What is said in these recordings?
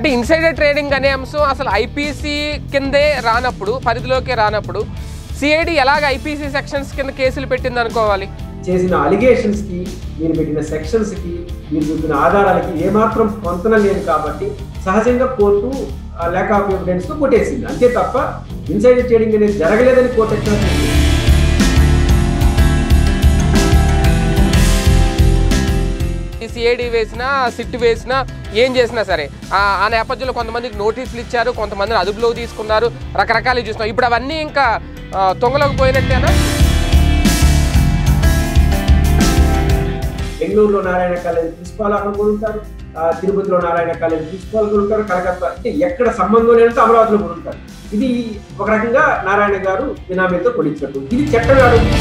అంటే insider trading అనే అంశం అసలు ఐపీసీ కిందే రానప్పుడు, పరిధిలోకే రానప్పుడు సిఐడి ఎలాగ ఐపీసీ సెక్షన్స్ కింద కేసులు పెట్టింది అనుకోవాలి? చేసిన అలిగేషన్స్ కి, మీరు పెట్టిన సెక్షన్స్ కి, మీరు చూపిన ఆధారాలకి ఏమాత్రం పొంతన లేదు కాబట్టి సహజంగా కోర్టు ల్యాక్ ఆఫ్ ఎవిడెన్స్ తో కొట్టేసింది. అంతే తప్ప ఇన్సైడర్ ట్రేడింగ్ అనేది జరగలేదని కోర్టు ఎక్కడ సిఐడి వేసినా, సిట్ వేసినా, ఏం చేసినా సరే ఆ నేపథ్యంలో కొంతమందికి నోటీసులు ఇచ్చారు, కొంతమందిని అదుపులోకి తీసుకున్నారు, రకరకాలు చూస్తున్నాం. ఇప్పుడు అవన్నీ ఇంకా తొంగలోకి పోయినట్టేనా? బెంగళూరులో నారాయణ కాలేజ్ ప్రిన్సిపాల్ అక్కడ కూడా ఉంటారు, తిరుపతిలో నారాయణ కాలేజ్ ప్రిన్సిపాల్ కూడా ఉంటారు, కలకత్తా అంటే ఎక్కడ సంబంధం లేదంటే అమరావతిలో కూడా ఉంటారు. ఇది ఒక రకంగా నారాయణ గారు బినామీతో కొనిచ్చినట్టు. ఇది చట్టం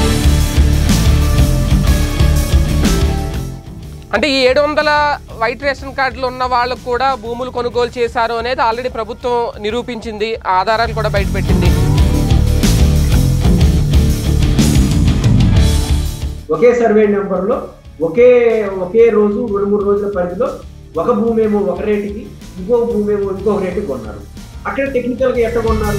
అంటే ఈ 700 వైట్ రేషన్ కార్డులు ఉన్న వాళ్ళకు కూడా భూములు కొనుగోలు చేశారు అనేది ఆల్రెడీ ప్రభుత్వం నిరూపించింది, ఆధారాలు కూడా బయటపెట్టింది. ఒకే సర్వే నెంబర్లో ఒకే రోజు 2-3 రోజుల పరిధిలో ఒక భూమి ఏమో ఒక రేటుకి, ఇంకో భూమి ఏమో ఇంకొక రేటుకి కొన్నారు. అక్కడ టెక్నికల్గా ఎట్లా కొన్నారు?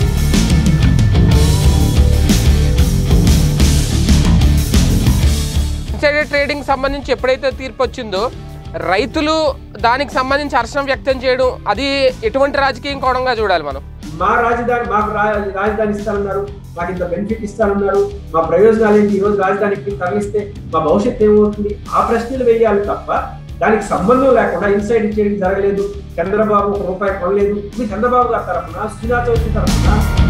ఇన్సైడర్ ట్రేడింగ్ సంబంధించి ఎప్పుడైతే తీర్పు వచ్చిందో రైతులు దానికి సంబంధించి హర్షం వ్యక్తం చేయడం, అది ఎటువంటి రాజకీయం కోణంగా చూడాలి మనం? మాకు రాజధాని ఇస్తానన్నారు, మాకు ఇంత బెనిఫిట్ ఇస్తానన్నారు, మా ప్రయోజనాలు ఏంటి, ఈరోజు రాజధానికి తరలిస్తే మా భవిష్యత్తు ఏమవుతుంది, ఆ ప్రశ్నలు వేయాలి తప్ప దానికి సంబంధం లేకుండా ఇన్సైడ్ ట్రేడింగ్ జరగలేదు, చంద్రబాబు ₹1 కొనలేదు, ఇది చంద్రబాబు గారి తరఫున, సుజనా చౌదరి తరఫున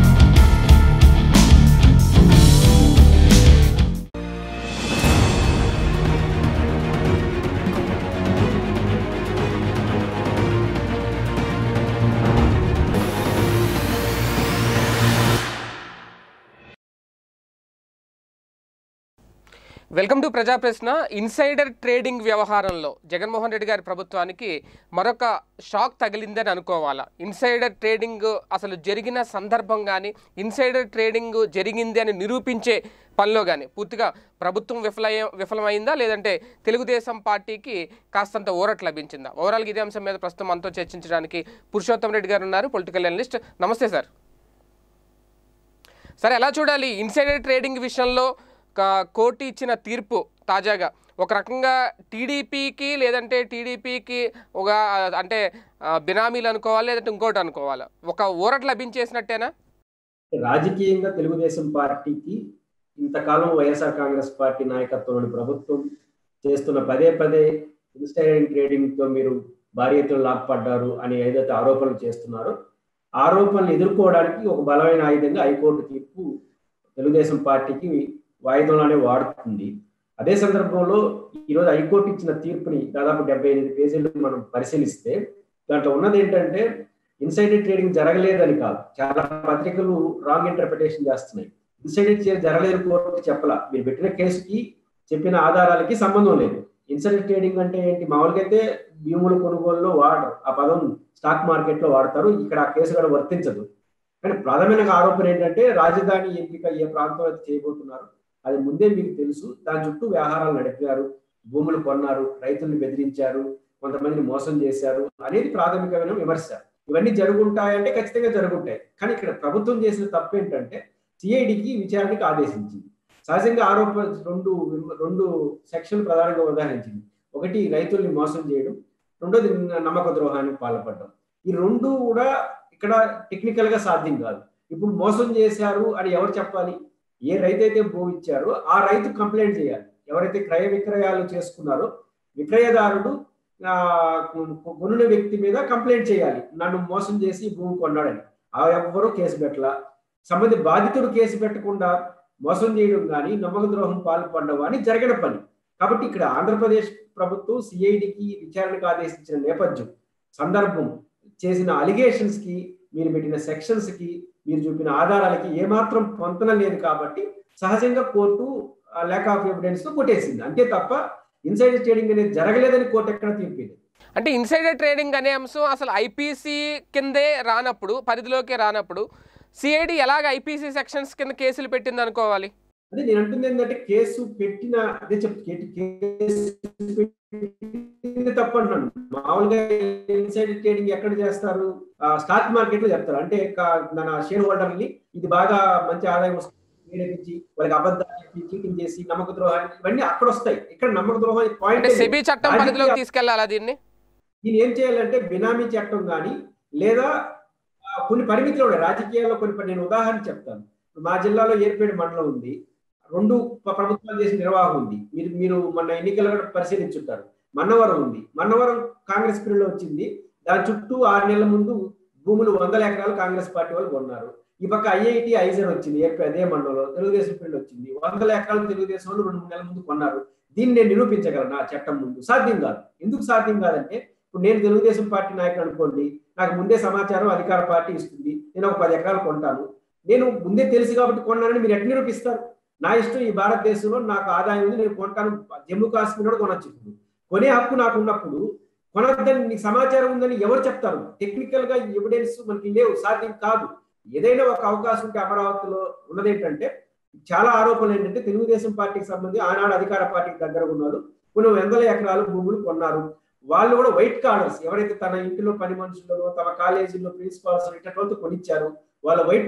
వెల్కమ్ టు ప్రజా ప్రశ్న. ఇన్సైడర్ ట్రేడింగ్ వ్యవహారంలో జగన్మోహన్ రెడ్డి గారి ప్రభుత్వానికి మరొక షాక్ తగిలిందని అనుకోవాలా? ఇన్సైడర్ ట్రేడింగ్ అసలు జరిగిన సందర్భం కానీ, ఇన్సైడర్ ట్రేడింగ్ జరిగింది అని నిరూపించే పనిలో కానీ పూర్తిగా ప్రభుత్వం విఫలమైందా, లేదంటే తెలుగుదేశం పార్టీకి కాస్తంత ఊరట లభించిందా? ఓవరాల్గా ఇదే అంశం మీద ప్రస్తుతం మనతో చర్చించడానికి పురుషోత్తం రెడ్డి గారు ఉన్నారు, పొలిటికల్ అనలిస్ట్. నమస్తే సార్. సరే, ఎలా చూడాలి ఇన్సైడర్ ట్రేడింగ్ విషయంలో కోర్టు ఇచ్చిన తీర్పు? తాజాగా ఒక రకంగా టీడీపీకి, లేదంటే టీడీపీకి ఒక అంటే బినామీలు అనుకోవాలి, లేదంటే ఇంకోటి అనుకోవాలా, ఒక ఊరట లభించేసినట్టేనా? రాజకీయంగా తెలుగుదేశం పార్టీకి ఇంతకాలం వైఎస్ఆర్ కాంగ్రెస్ పార్టీ నాయకత్వంలోని ప్రభుత్వం చేస్తున్న పదే ఇన్సైడర్ ట్రేడింగ్తో మీరు భారీ ఎత్తున లాభపడ్డారు అని ఏదైతే ఆరోపణలు చేస్తున్నారో, ఆరోపణలు ఎదుర్కోవడానికి ఒక బలమైన ఆయుధంగా హైకోర్టు తీర్పు తెలుగుదేశం పార్టీకి వాయిదంలోనే వాడుతుంది. అదే సందర్భంలో ఈరోజు హైకోర్టు ఇచ్చిన తీర్పుని దాదాపు 78 పేజీలు మనం పరిశీలిస్తే దాంట్లో ఉన్నది ఏంటంటే ఇన్సైడర్ ట్రేడింగ్ జరగలేదని కాదు, చాలా పత్రికలు రాంగ్ ఇంటర్ప్రిటేషన్ చేస్తున్నాయి. ఇన్సైడర్ జరగలేదు కోర్టు చెప్పలా, మీరు పెట్టిన కేసుకి చెప్పిన ఆధారాలకి సంబంధం లేదు. ఇన్సైడర్ ట్రేడింగ్ అంటే ఏంటి? మామూలుగా అయితే భూముల కొనుగోలులో వాడరు, ఆ పదం స్టాక్ మార్కెట్ లో వాడతారు, ఇక్కడ ఆ కేసు కూడా వర్తించదు. కానీ ప్రాథమిక ఆరోపణ ఏంటంటే రాజధాని ఎంపిక ఏ ప్రాంతంలో చేయబోతున్నారు అది ముందే మీకు తెలుసు, దాని చుట్టూ వ్యవహారాలు నడిపారు, భూములు కొన్నారు, రైతుల్ని బెదిరించారు, కొంతమందిని మోసం చేశారు అనేది ప్రాథమికమైన విమర్శ. ఇవన్నీ జరుగుంటాయంటే ఖచ్చితంగా జరుగుంటాయి. కానీ ఇక్కడ ప్రభుత్వం చేసిన తప్పు ఏంటంటే సిఐడికి విచారణకి ఆదేశించింది. సహజంగా ఆరోపణ రెండు సెక్షన్లు ప్రధానంగా ఉదాహరించింది. ఒకటి రైతుల్ని మోసం చేయడం, రెండోది నమ్మక ద్రోహానికి పాల్పడడం. ఈ రెండు కూడా ఇక్కడ టెక్నికల్ గా సాధ్యం కాదు. ఇప్పుడు మోసం చేశారు అని ఎవరు చెప్పాలి? ఏ రైతు అయితే భూమి ఇచ్చారో ఆ రైతు కంప్లైంట్ చేయాలి. ఎవరైతే క్రయ విక్రయాలు చేసుకున్నారో విక్రయదారుడు కొనున్న వ్యక్తి మీద కంప్లైంట్ చేయాలి, నన్ను మోసం చేసి భూమి కొన్నాడని. ఆ ఎవ్వరూ కేసు పెట్టాల. సంబంధిత బాధితుడు కేసు పెట్టకుండా మోసం చేయడం కానీ నమ్మక ద్రోహం పాల్పడడం కానీ జరిగిన పని. కాబట్టి ఇక్కడ ఆంధ్రప్రదేశ్ ప్రభుత్వం సిఐడికి విచారణకు ఆదేశించిన నేపథ్యం, సందర్భం, చేసిన అలిగేషన్స్ కి, మీరు పెట్టిన సెక్షన్స్ కి, మీరు చూపిన ఆధారాలకి ఏమాత్రం పొంతన లేదు కాబట్టి సహజంగా కోర్టు ల్యాక్ ఆఫ్ ఎవిడెన్స్ తో కొట్టేసింది. అంతే తప్ప ఇన్సైడర్ ట్రేడింగ్ అనేది జరగలేదని కోర్టు ఎక్కడ తీర్పింది. అంటే ఇన్సైడర్ ట్రేడింగ్ అనే అంశం అసలు ఐపీసీ కిందే రానప్పుడు, పరిధిలోకి రానప్పుడు సిఐడి ఎలాగ ఐపీసీ సెక్షన్స్ కింద కేసులు పెట్టింది అనుకోవాలి? అదే నేను అంటుంది ఏంటంటే కేసు పెట్టిన అదే కేసు తప్పు అంటున్నాను. మామూలుగా ఇన్సైడ్ ట్రేడింగ్ ఎక్కడ చేస్తారు? స్టాక్ మార్కెట్ లో చెప్తారు. అంటే మన షేర్ హోల్డర్ని ఇది బాగా మంచి ఆదాయం వస్తుంది వాళ్ళకి అబద్ధాలు చెప్పి చీటింగ్ చేసి నమ్మక ద్రోహాలు ఇవన్నీ అక్కడ వస్తాయి. ఇక్కడ నమ్మక ద్రోహం పాయింట్ సెబీ చట్టం పరిధిలోకి తీసుకెళ్లాలా దీన్ని ఏం చేయాలంటే బినామీ చట్టం కానీ లేదా కొన్ని పరిమితులు ఉన్నాయి రాజకీయాల్లో కొన్ని. నేను ఉదాహరణ చెప్తాను. మా జిల్లాలో ఏర్పేడు మండలం ఉంది. 2 ప్రభుత్వాలు చేసిన నిర్వాహం ఉంది. మీరు మొన్న ఎన్నికలు కూడా పరిశీలించుంటారు. మన్నవరం ఉంది. మన్నవరం కాంగ్రెస్ పీరియడ్లో వచ్చింది. దాని చుట్టూ 6 నెలల ముందు భూములు 100 ఎకరాలు కాంగ్రెస్ పార్టీ వాళ్ళు కొన్నారు. ఈ పక్క ఐఐటి ఐజర్ వచ్చింది అదే మండలంలో తెలుగుదేశం పీరియడ్ వచ్చింది. 100 ఎకరాలు తెలుగుదేశం వాళ్ళు 2-3 నెలల ముందు కొన్నారు. దీన్ని నేను నిరూపించగలను ఆ చట్టం ముందు. సాధ్యం కాదు. ఎందుకు సాధ్యం కాదంటే ఇప్పుడు నేను తెలుగుదేశం పార్టీ నాయకుడు అనుకోండి, నాకు ముందే సమాచారం అధికార పార్టీ ఇస్తుంది. నేను ఒక 10 ఎకరాలు కొంటాను. నేను ముందే తెలుసు కాబట్టి కొన్నానని మీరు ఎట్లా నిరూపిస్తారు? నా ఇష్టం ఈ భారతదేశంలో నాకు ఆదాయం ఉంది, నేను కొంటాను. జమ్మూ కాశ్మీర్ కూడా కొనొచ్చు. కొనే హక్కు నాకు ఉన్నప్పుడు కొనద్దని నీకు సమాచారం ఉందని ఎవరు చెప్తారు? టెక్నికల్ గా ఎవిడెన్స్ మనకి లేవు, సాధ్యం కాదు. ఏదైనా ఒక అవకాశం ఉంటే అమరావతిలో ఉన్నది ఏంటంటే చాలా ఆరోపణలు ఏంటంటే తెలుగుదేశం పార్టీకి సంబంధించి ఆనాడు అధికార పార్టీకి దగ్గర ఉన్నారు. కొన్ని 100 ఎకరాలు భూములు కొన్నారు. వాళ్ళు కూడా వైట్ కార్డర్స్ ఎవరైతే తన ఇంటిలో పని మనుషులలో తమ కాలేజీలో ప్రిన్సిపాల్స్ ఇటువంటి కొనిచ్చారు. వాళ్ళ వైట్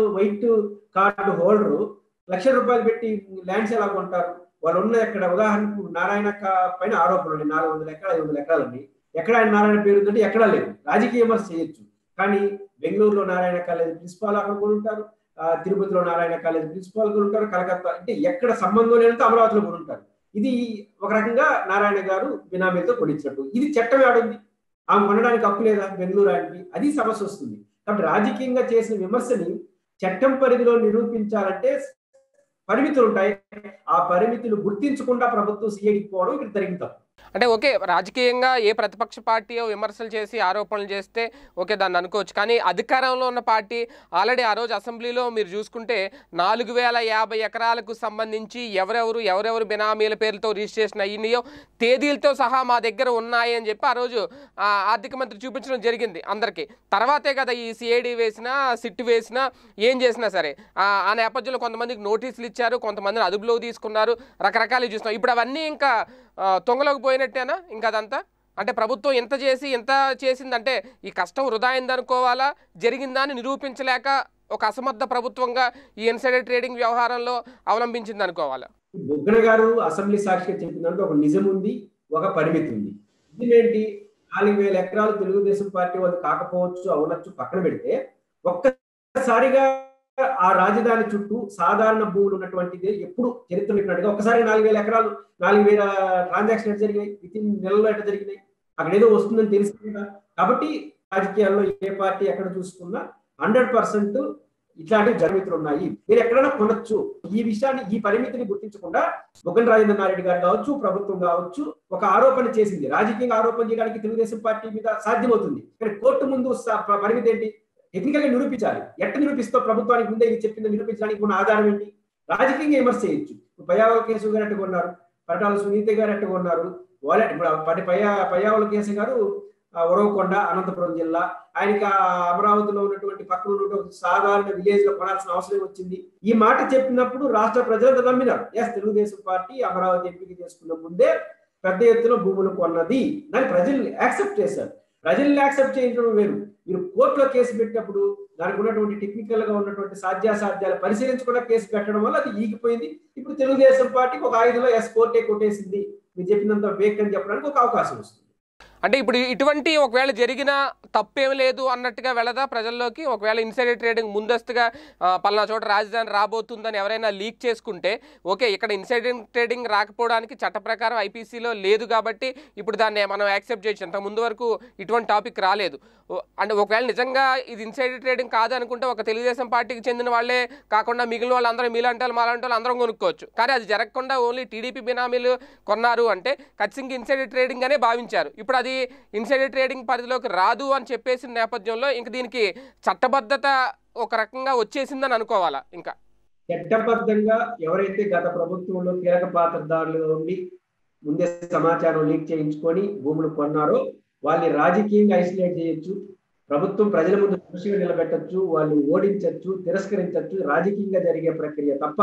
కార్డు హోల్డరు ₹1,00,000 పెట్టి ల్యాండ్స్ ఎలా కొంటారు? వాళ్ళు ఉన్న ఎక్కడ ఉదాహరణకు నారాయణ పైన ఆరోపణలు ఉన్నాయి. 400 ఎకరాలు 500 ఎకరాలని ఎక్కడ ఆయన నారాయణ పేరు ఉందంటే ఎక్కడా లేదు. రాజకీయ విమర్శ చేయొచ్చు. కానీ బెంగళూరులో నారాయణ కాలేజ్ ప్రిన్సిపాల్ అక్కడ కూడా ఉంటారు. తిరుపతిలో నారాయణ కాలేజ్ ప్రిన్సిపాల్ కూడా ఉంటారు. కలకత్తా అంటే ఎక్కడ సంబంధం లేనంటే అమరావతిలో కూడా ఉంటారు. ఇది ఒక రకంగా నారాయణ గారు బినామీలతో కొనిచ్చినట్టు. ఇది చట్టం ఆడుంది. ఆమె కొనడానికి హక్కు లేదా బెంగళూరు ఆయనకి? అది సమస్య వస్తుంది. కాబట్టి రాజకీయంగా చేసిన విమర్శని చట్టం పరిధిలో నిరూపించాలంటే పరిమితులు ఉంటాయి. ఆ పరిమితులు గుర్తించకుండా ప్రభుత్వం సిఐడికి పోవడం ఇక్కడ జరిగిన తప్పు. అంటే ఓకే, రాజకీయంగా ఏ ప్రతిపక్ష పార్టీ విమర్శలు చేసి ఆరోపణలు చేస్తే ఓకే దాన్ని అనుకోవచ్చు. కానీ అధికారంలో ఉన్న పార్టీ ఆల్రెడీ ఆ రోజు అసెంబ్లీలో మీరు చూసుకుంటే 4050 ఎకరాలకు సంబంధించి ఎవరెవరు బినామీల పేర్లతో రిజిస్ట్రేషన్ అయ్యినాయో తేదీలతో సహా మా దగ్గర ఉన్నాయి అని చెప్పి ఆ రోజు ఆర్థిక మంత్రి చూపించడం జరిగింది అందరికీ. తర్వాతే కదా ఈ సిఐడి వేసినా సిట్ వేసినా ఏం చేసినా సరే ఆ నేపథ్యంలో కొంతమందికి నోటీసులు ఇచ్చారు, కొంతమందిని అదుపులో తీసుకున్నారు, రకరకాలు చూస్తున్నాం. ఇప్పుడు అవన్నీ ఇంకా తొంగలోకి పోయినట్టేనా ఇంకా అదంతా? అంటే ప్రభుత్వం ఎంత చేసిందంటే ఈ కష్టం వృధా అయిందనుకోవాలా, జరిగిందా అని నిరూపించలేక ఒక అసమర్థ ప్రభుత్వంగా ఈ ఇన్సైడర్ ట్రేడింగ్ వ్యవహారంలో అవలంబించింది అనుకోవాలా? బుగ్గన గారు అసెంబ్లీ సాక్షిగా చెప్పినందుకు ఒక నిజం ఉంది, ఒక పరిమితి ఉంది. ఇదేంటి 4000 ఎకరాలు తెలుగుదేశం పార్టీ వాళ్ళు కాకపోవచ్చు, అవనొచ్చు పక్కన పెడితే ఒక్కసారిగా ఆ రాజధాని చుట్టూ సాధారణ భూములు ఉన్నటువంటిది ఎప్పుడు చరిత్ర చెప్పినట్టుగా ఒకసారి 4000 ఎకరాలు 4000 ట్రాన్సాక్షన్ ఎట్లా జరిగినాయి? వితిన్ నెలలో ఎట్లా జరిగినాయి? అక్కడ ఏదో వస్తుందని తెలిసి కదా. కాబట్టి రాజకీయాల్లో ఏ పార్టీ ఎక్కడ చూసుకున్నా 100% ఇట్లాంటివి జరుగుతులు ఉన్నాయి. మీరు ఎక్కడైనా కొనొచ్చు. ఈ విషయాన్ని ఈ పరిమితిని గుర్తించకుండా బుగ్గన రాజేంద్రనారెడ్డి గారు కావచ్చు, ప్రభుత్వం కావచ్చు ఒక ఆరోపణ చేసింది. రాజకీయంగా ఆరోపణ చేయడానికి తెలుగుదేశం పార్టీ మీద సాధ్యమవుతుంది. కానీ కోర్టు ముందు పరిమితి ఏంటి? టెక్నికల్ గా నిరూపించాలి. ఎట్లా నిరూపిస్తావు? ప్రభుత్వానికి ముందే ఇది చెప్పింది నిరూపించడానికి ఉన్న ఆధారం ఏంటి? రాజకీయంగా విమర్శ చేయొచ్చు. పయ్యావల కేసు గారు ఎట్ట కొన్నారు, పటాల సునీత గారు ఎట్ట కొన్నారు, వాళ్ళ పయ్యావల కేసు గారు ఉరవకొండ అనంతపురం జిల్లా, ఆయనకి అమరావతిలో ఉన్నటువంటి పక్కన ఉన్నటువంటి సాధారణ విలేజ్ లో కొనాల్సిన అవసరం వచ్చింది. ఈ మాట చెప్పినప్పుడు రాష్ట్ర ప్రజలంతా నమ్మినారు. తెలుగుదేశం పార్టీ అమరావతి ఎంపిక చేసుకున్న ముందే పెద్ద ఎత్తున భూములు కొన్నది. దాన్ని ప్రజలు యాక్సెప్ట్ చేశారు. ప్రజల్ని యాక్సెప్ట్ చేయించడం వేరు. మీరు కోర్టులో కేసు పెట్టినప్పుడు దానికి ఉన్నటువంటి టెక్నికల్ గా ఉన్నటువంటి సాధ్యాసాధ్యాలు పరిశీలించకుండా కేసు పెట్టడం వల్ల అది ఈగిపోయింది. ఇప్పుడు తెలుగుదేశం పార్టీకి ఒక 5లో కోర్టే కొట్టేసింది, మీరు చెప్పినంత వేక్ అని చెప్పడానికి ఒక అవకాశం వస్తుంది. అంటే ఇప్పుడు ఇటువంటి ఒకవేళ జరిగిన తప్పేం లేదు అన్నట్టుగా వెళ్ళదా ప్రజల్లోకి? ఒకవేళ ఇన్సైడర్ ట్రేడింగ్ ముందస్తుగా పలానా చోట రాజధాని రాబోతుందని ఎవరైనా లీక్ చేసుకుంటే ఓకే, ఇక్కడ ఇన్సైడర్ ట్రేడింగ్ రాకపోవడానికి చట్ట ప్రకారం ఐపీసీలో లేదు కాబట్టి ఇప్పుడు దాన్ని మనం యాక్సెప్ట్ చేయొచ్చు. అంత ముందు వరకు ఇటువంటి టాపిక్ రాలేదు. అంటే ఒకవేళ నిజంగా ఇది ఇన్సైడర్ ట్రేడింగ్ కాదు అనుకుంటే ఒక తెలుగుదేశం పార్టీకి చెందిన వాళ్ళే కాకుండా మిగిలిన వాళ్ళందరూ మీలాంటి వాళ్ళు మాలాంటి వాళ్ళు అందరం కొనుక్కోవచ్చు. కానీ అది జరగకుండా ఓన్లీ టీడీపీ బినామీలు కొన్నారు అంటే ఖచ్చితంగా ఇన్సైడర్ ట్రేడింగ్ అనే భావించారు. ఇప్పుడు అది ఇన్సైడర్ ట్రేడింగ్ పరిధిలోకి రాదు అని చెప్పేసిన నేపథ్యంలో ఇంక దీనికి చట్టబద్ధత ఒక రకంగా వచ్చేసిందని అనుకోవాలా? ఇంకా చట్టబద్ధంగా ఎవరైతే గత ప్రభుత్వంలో కీలక పాత్రదారులు ఉండి ముందే సమాచారం లీక్ చేయించుకొని భూములు కొన్నారో వాళ్ళని రాజకీయంగా ఐసోలేట్ చేయొచ్చు. ప్రభుత్వం ప్రజల ముందు దృష్టిగా నిలబెట్టచ్చు, వాళ్ళు ఓడించవచ్చు, తిరస్కరించవచ్చు. రాజకీయంగా జరిగే ప్రక్రియ తప్ప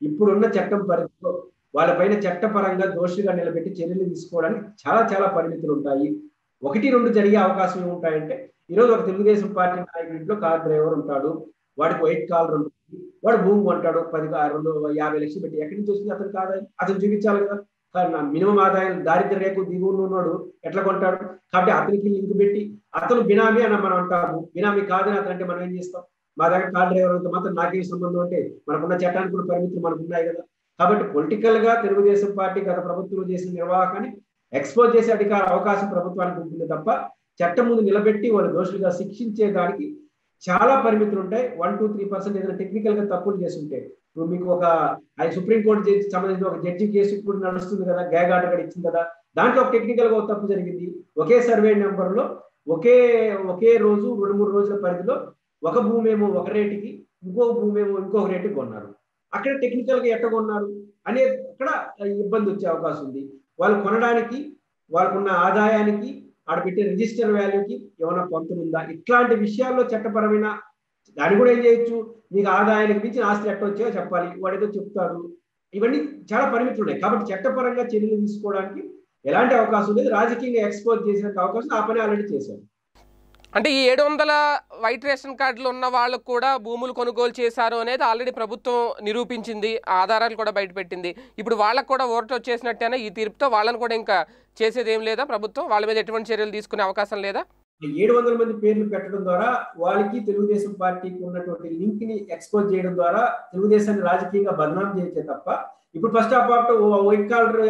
ఇప్పుడున్న చట్టం పరిధిలో వాళ్ళపైన చట్టపరంగా దోషిగా నిలబెట్టి చర్యలు తీసుకోవడానికి చాలా చాలా పరిమితులు ఉంటాయి. 1-2 జరిగే అవకాశం ఉంటాయంటే, ఈరోజు ఒక తెలుగుదేశం పార్టీ నాయకుడి ఇంట్లో కార్ డ్రైవర్ ఉంటాడు, వాడికి వైట్ కాలర్ ఉంటుంది, వాడు భూమి కొంటాడు 50 లక్షలు పెట్టి. ఎక్కడి నుంచి వస్తుంది అతనికి ఆదాయం? అతను చూపించాలి కదా. మినిమం ఆదాయం దారిద్ర్య రేఖ దిగువన ఉన్నాడు, ఎట్లా కొంటాడు? కాబట్టి అతనికి లింక్ పెట్టి అతను బినామీ అని మనం అంటాము. బినామీ కాదని అతనంటే మనం ఏం చేస్తాం? మా దగ్గర కార్ డ్రైవర్ అంతా మాత్రం నాకేం సంబంధం అంటే, మనకున్న చట్టానికి కూడా పరిమితులు మనకు ఉన్నాయి కదా. కాబట్టి పొలిటికల్ గా తెలుగుదేశం పార్టీ గత ప్రభుత్వం చేసిన నిర్వాహకాన్ని ఎక్స్పోజ్ చేసే అవకాశం ప్రభుత్వానికి ఉంటుంది తప్ప, చట్టం ముందు నిలబెట్టి వాళ్ళు దోషులుగా శిక్షించే దానికి చాలా పరిమితులు ఉంటాయి. 1-3% ఏదైనా టెక్నికల్ గా తప్పులు చేస్తుంటే, ఇప్పుడు మీకు ఒక సుప్రీంకోర్టు సంబంధించిన ఒక జడ్జి కేసు ఇప్పుడు నడుస్తుంది కదా, గ్యాగ్ ఆర్డర్ ఇచ్చింది కదా, దాంట్లో ఒక టెక్నికల్ గా ఒక తప్పు జరిగింది. ఒకే సర్వే నెంబర్ లో ఒకే రోజు 2-3 రోజుల పరిధిలో ఒక భూమి ఏమో ఒక రేటుకి, ఇంకో భూమి ఏమో ఇంకొక రేటుకి కొన్నారు. అక్కడ టెక్నికల్ గా ఎట్ట కొన్నారు అనేది అక్కడ ఇబ్బంది వచ్చే అవకాశం ఉంది. వాళ్ళు కొనడానికి వాళ్ళకున్న ఆదాయానికి ఆడ పెట్టే రిజిస్టర్ వాల్యూకి ఏమైనా పొందుతుందా, ఇట్లాంటి విషయాల్లో చట్టపరమైన దాన్ని కూడా ఏం చేయొచ్చు. మీకు ఆదాయానికి మించిన ఆస్తులు ఎట్ట వచ్చాయో చెప్పాలి, వాడేదో చెప్తారు. ఇవన్నీ చాలా పరిమితులు ఉన్నాయి. కాబట్టి చట్టపరంగా చర్యలు తీసుకోవడానికి ఎలాంటి అవకాశం లేదు. రాజకీయంగా ఎక్స్పోజ్ చేసిన అవకాశం ఆ పని ఆల్రెడీ చేశారు. అంటే ఈ 700 వైట్ రేషన్ కార్డులు ఉన్న వాళ్ళకు కూడా భూములు కొనుగోలు చేశారు అనేది ఆల్రెడీ ప్రభుత్వం నిరూపించింది, ఆధారాలు కూడా బయటపెట్టింది. ఇప్పుడు వాళ్ళకు కూడా ఓటు వచ్చేసినట్టేనా ఈ తీర్పుతో? వాళ్ళని కూడా ఇంకా చేసేది ఏం లేదా ప్రభుత్వం? వాళ్ళ మీద ఎటువంటి చర్యలు తీసుకునే అవకాశం లేదా? 700 మంది పేర్లు పెట్టడం ద్వారా వాళ్ళకి తెలుగుదేశం పార్టీకి ఉన్నటువంటి లింక్ ని ఎక్స్పోజ్ చేయడం ద్వారా తెలుగుదేశాన్ని రాజకీయంగా బదనాం చేయొచ్చే తప్ప, ఇప్పుడు first of all white collar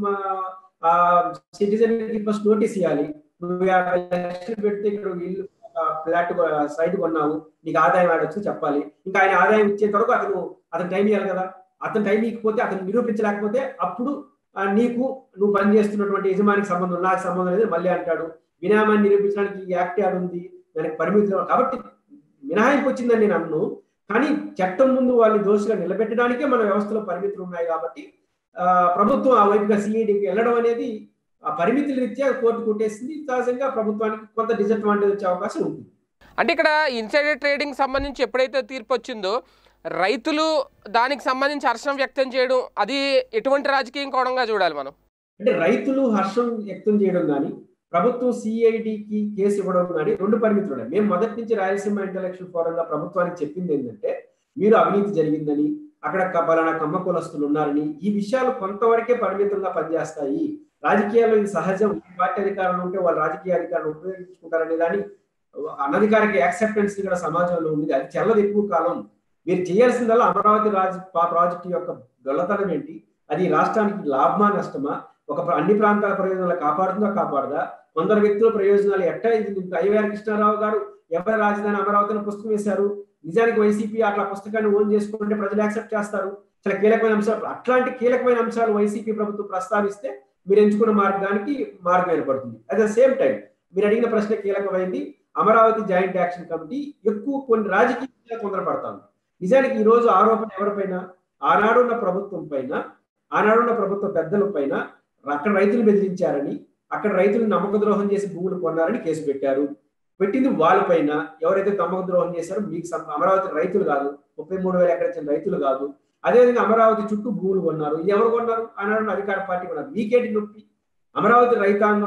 citizen కి ఫస్ట్ నోటీస్ ఇవ్వాలి. నువ్వు 50 లక్షలు పెడితే ఇక్కడ ఇల్లు ఫ్లాట్ సైట్ కొన్నావు, నీకు ఆదాయం ఆడొచ్చు చెప్పాలి. ఇంకా ఆయన ఆదాయం ఇచ్చేంత వరకు అతను టైం ఇవ్వాలి కదా. అతను టైం ఇవ్వకపోతే, అతను నిరూపించలేకపోతే అప్పుడు నువ్వు పనిచేస్తున్నటువంటి యజమానికి సంబంధం, నాకు సంబంధం లేదు మళ్ళీ అంటాడు. వినామాన్ని నిరూపించడానికి యాక్ట్ యాడ్ ఉంది, దానికి పరిమితులు. కాబట్టి మినహాయింపు వచ్చిందని నేను అన్ను, కానీ చట్టం ముందు వాళ్ళని దోషిగా నిలబెట్టడానికే మన వ్యవస్థలో పరిమితులు ఉన్నాయి. కాబట్టి ప్రభుత్వం ఆ వైపుగా సిఐడికి వెళ్ళడం అనేది ఆ పరిమితుల రీత్యా కోర్టు కొట్టేసింది. సహజంగా ప్రభుత్వానికి కొంత డిసడ్వాంటేజ్ వచ్చే అవకాశం ఉంటుంది. అంటే ఇక్కడ ఇన్సైడర్ ట్రేడింగ్ సంబంధించి ఎప్పుడైతే తీర్పు వచ్చిందో, రైతులు దానికి సంబంధించి హర్షం వ్యక్తం చేయడం, అది ఎటువంటి రాజకీయం కోణంగా చూడాలి మనం? అంటే రైతులు హర్షం వ్యక్తం చేయడం కానీ, ప్రభుత్వం సిఐడికి కేసు ఇవ్వడం కానీ 2 పరిమితులు ఉన్నాయి. మేము మొదటి నుంచి రాయలసీమ ఇంటలెక్చువల్ ఫోరంగా ప్రభుత్వానికి చెప్పింది ఏంటంటే, మీరు అవినీతి జరిగిందని, అక్కడ పలానా కమ్మ కులస్తులు ఉన్నారని, ఈ విషయాలు కొంతవరకే పరిమితంగా పనిచేస్తాయి. రాజకీయాల్లో ఇది సహజం. పార్టీ అధికారులు ఉంటే వాళ్ళు రాజకీయ అధికారులు ఉపయోగించుకుంటారనే దాని అనధికారిక యాక్సెప్టెన్స్ కూడా సమాజంలో ఉంది. అది చెల్లదు ఎక్కువ కాలం. మీరు చేయాల్సిందల్లా అమరావతి ప్రాజెక్టు యొక్క గొల్లతనం ఏంటి, అది రాష్ట్రానికి లాభమా నష్టమా, అన్ని ప్రాంతాల ప్రయోజనాలు కాపాడుతుందా కాపాడదా, కొందరు వ్యక్తుల ప్రయోజనాలు ఎట్టా. ఇది అయ్యవారి కృష్ణారావు గారు ఎవరి రాజధాని అమరావతిని పుస్తకం వేశారు. నిజానికి వైసీపీ అట్లా పుస్తకాన్ని ఓన్ చేసుకుంటే ప్రజలు యాక్సెప్ట్ చేస్తారు. చాలా కీలకమైన అంశాలు, అట్లాంటి కీలకమైన అంశాలు వైసీపీ ప్రభుత్వం ప్రస్తావిస్తే మీరు ఎంచుకున్న మార్గం ఏర్పడుతుంది. అట్ ద సేమ్ టైం మీరు అడిగిన ప్రశ్న కీలకమైంది. అమరావతి జాయింట్ యాక్షన్ కమిటీ ఎక్కువ కొన్ని రాజకీయంగా తొందరపడతాను. నిజానికి ఈ రోజు ఆరోపణ ఎవరిపైన, ఆనాడున్న ప్రభుత్వం పైన, ఆనాడున్న ప్రభుత్వ పెద్దల పైన, అక్కడ రైతులు బెదిరించారని, అక్కడ రైతులు నమ్మక ద్రోహం చేసి భూములు కొన్నారని కేసు పెట్టారు. పెట్టింది వాళ్ళపైన. ఎవరైతే నమ్మక ద్రోహం చేశారో మీకు అమరావతి రైతులు కాదు, 33,000 ఎకరాల ఇచ్చిన రైతులు కాదు. అదేవిధంగా అమరావతి చుట్టూ భూములు కొన్నారు. ఎవరు కొన్నారు? ఆనాడు అధికార పార్టీ కొన్నారు. మీకేంటి నొప్పి? అమరావతి రైతాంగం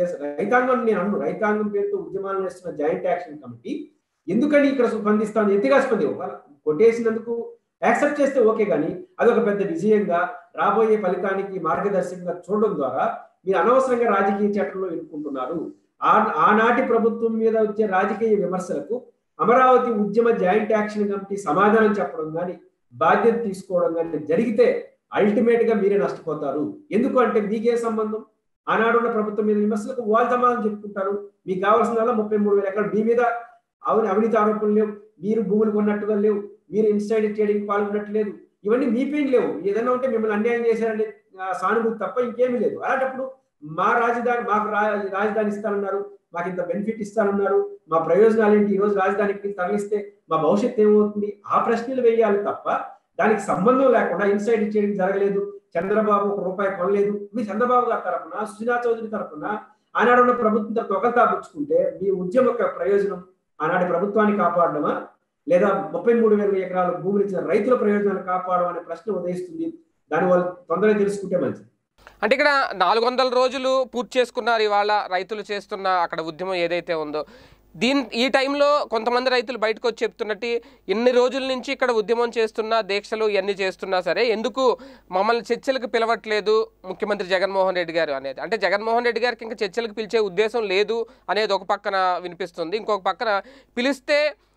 నేను అన్ను, రైతాంగం పేరుతో ఉద్యమాలు చేస్తున్న జాయింట్ యాక్షన్ కమిటీ ఎందుకని ఇక్కడ స్పందిస్తాను? ఎత్తిగా కొట్టేసినందుకు యాక్సెప్ట్ చేస్తే ఓకే, కానీ అదొక పెద్ద విజయంగా రాబోయే ఫలితానికి మార్గదర్శకంగా చూడడం ద్వారా మీరు అనవసరంగా రాజకీయ చట్టంలో ఇరుక్కుంటున్నారు. ఆనాటి ప్రభుత్వం మీద వచ్చే రాజకీయ విమర్శలకు అమరావతి ఉద్యమ జాయింట్ యాక్షన్ కమిటీ సమాధానం చెప్పడం కానీ, బాధ్యత తీసుకోవడం కానీ జరిగితే అల్టిమేట్ గా మీరే నష్టపోతారు. ఎందుకు అంటే మీకే సంబంధం? ఆనాడున్న ప్రభుత్వం మీద విమర్శలకు వాళ్ళు సమాధానం చెప్పుకుంటారు. మీకు కావాల్సిన 33,000 ఎకరాలు మీ మీద అవినీతి ఆరోపణలు లేవు, మీరు భూములు కొన్నట్టుగా లేవు, మీరు ఇన్సైడర్ ట్రేడింగ్ పాల్గొన్నట్టు లేదు, ఇవన్నీ మీ పైన లేవు. ఏదైనా ఉంటే మిమ్మల్ని అన్యాయం చేశారనే సానుభూతి తప్ప ఇంకేమీ లేదు. అలాంటప్పుడు మాకు రాజధాని ఇస్తానన్నారు, మాకు ఇంత బెనిఫిట్ ఇస్తానన్నారు, మా ప్రయోజనాలు ఏంటి, ఈ రోజు రాజధానికి తరలిస్తే మా భవిష్యత్తు ఏమవుతుంది, ఆ ప్రశ్నలు వేయాలి తప్ప దానికి సంబంధం లేకుండా ఇన్సైడ్ ట్రేడింగ్ జరగలేదు, చంద్రబాబు ₹1 కొనలేదు, మీ చంద్రబాబు గారి తరఫున, సుజనా చౌదరి తరఫున, ఆనాడున్న ప్రభుత్వం తరఫున ఒకరితా పుచ్చుకుంటే మీ ఉద్యమ యొక్క ప్రయోజనం ఆనాటి ప్రభుత్వాన్ని కాపాడడమా, లేదా 33,000 ఎకరాల భూములు ఇచ్చిన రైతుల ప్రయోజనాలు కాపాడడం అనే ప్రశ్న ఉదయిస్తుంది. దాని వాళ్ళు తొందరగా తెలుసుకుంటే మంచిది. అంటే ఇక్కడ 400 రోజులు పూర్తి చేసుకున్నారు ఇవాళ రైతులు చేస్తున్న అక్కడ ఉద్యమం ఏదైతే ఉందో. ఈ టైంలో కొంతమంది రైతులు బయటకు వచ్చి చెప్తున్నట్టు ఇన్ని రోజుల నుంచి ఇక్కడ ఉద్యమం చేస్తున్నా, దీక్షలు ఇవన్నీ చేస్తున్నా సరే ఎందుకు మమ్మల్ని చర్చలకు పిలవట్లేదు ముఖ్యమంత్రి జగన్మోహన్ రెడ్డి గారు అనేది. అంటే జగన్మోహన్ రెడ్డి గారికి ఇంకా చర్చలకు పిలిచే ఉద్దేశం లేదు అనేది ఒక పక్కన వినిపిస్తుంది. ఇంకొక పక్కన పిలిస్తే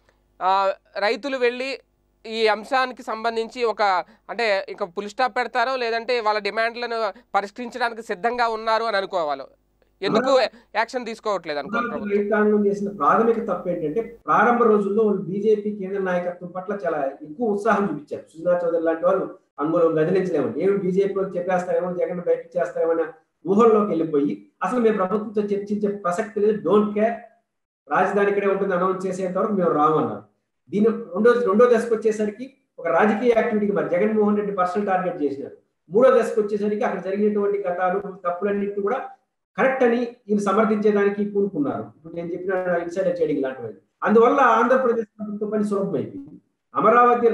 రైతులు వెళ్ళి ఈ అంశానికి సంబంధించి అంటే ఇక ఫుల్ స్టాప్ పెడతారో లేదంటే వాళ్ళ డిమాండ్లను పరిష్కరించడానికి సిద్ధంగా ఉన్నారు అని అనుకోవాలి. ఎందుకు యాక్షన్ తీసుకోవట్లేదు అనుకోవాలి. రైతాంగం చేసిన ప్రాథమిక తప్పు ఏంటంటే ప్రారంభ రోజుల్లో బీజేపీ కేంద్ర నాయకత్వం పట్ల చాలా ఎక్కువ ఉత్సాహం చూపించారు. సుజనా చౌదరి లాంటి వాళ్ళు అందులో గదిలించలేమని, ఏమి బీజేపీ చెప్పేస్తారేమో, జగన్ బయటకు చేస్తారేమో అనే ఊహల్లోకి వెళ్ళిపోయి అసలు మేము ప్రభుత్వంతో చర్చించే ప్రసక్తి లేదు, డోంట్ కేర్, రాజధాని ఇక్కడే ఉంటుంది అనౌన్స్ చేసేంత వరకు మేము రామన్నారు. దీని రెండో దశకు వచ్చేసరికి ఒక రాజకీయ యాక్టివిటీకి మరి జగన్మోహన్ రెడ్డి పర్సనల్ టార్గెట్ చేసినారు. మూడో దశకు వచ్చేసరికి అక్కడ జరిగినటువంటి గతాలు తప్పులన్నింటినీ కూడా కరెక్ట్ అని ఈయన సమర్థించేదానికి పూనుకున్నారు. ఇప్పుడు నేను చెప్పిన ఇన్సైడర్ ట్రేడింగ్ లాంటివి. అందువల్ల ఆంధ్రప్రదేశ్ ప్రభుత్వం పని సులభమైపోయింది. అమరావతి